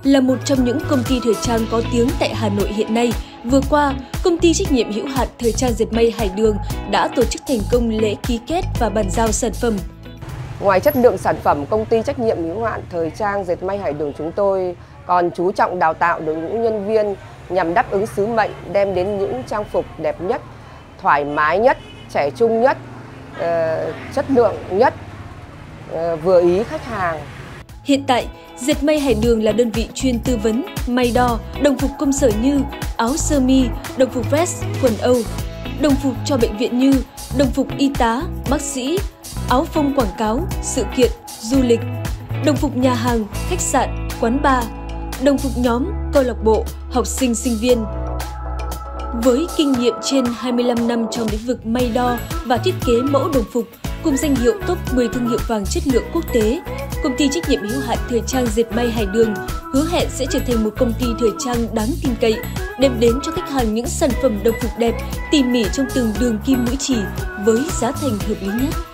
Là một trong những công ty thời trang có tiếng tại Hà Nội hiện nay, vừa qua, công ty trách nhiệm hữu hạn thời trang dệt may Hải Đường đã tổ chức thành công lễ ký kết và bàn giao sản phẩm. Ngoài chất lượng sản phẩm, công ty trách nhiệm hữu hạn thời trang dệt may Hải Đường chúng tôi còn chú trọng đào tạo đội ngũ nhân viên nhằm đáp ứng sứ mệnh đem đến những trang phục đẹp nhất, thoải mái nhất, trẻ trung nhất, chất lượng nhất, vừa ý khách hàng. Hiện tại, Dệt may Hải Đường là đơn vị chuyên tư vấn, may đo, đồng phục công sở như áo sơ mi, đồng phục vest, quần Âu, đồng phục cho bệnh viện như đồng phục y tá, bác sĩ, áo phông quảng cáo, sự kiện, du lịch, đồng phục nhà hàng, khách sạn, quán bar, đồng phục nhóm, câu lạc bộ, học sinh, sinh viên. Với kinh nghiệm trên 25 năm trong lĩnh vực may đo và thiết kế mẫu đồng phục, cùng danh hiệu top 10 thương hiệu vàng chất lượng quốc tế, công ty trách nhiệm hữu hạn thời trang dệt may Hải Đường hứa hẹn sẽ trở thành một công ty thời trang đáng tin cậy, đem đến cho khách hàng những sản phẩm đồng phục đẹp, tỉ mỉ trong từng đường kim mũi chỉ với giá thành hợp lý nhất.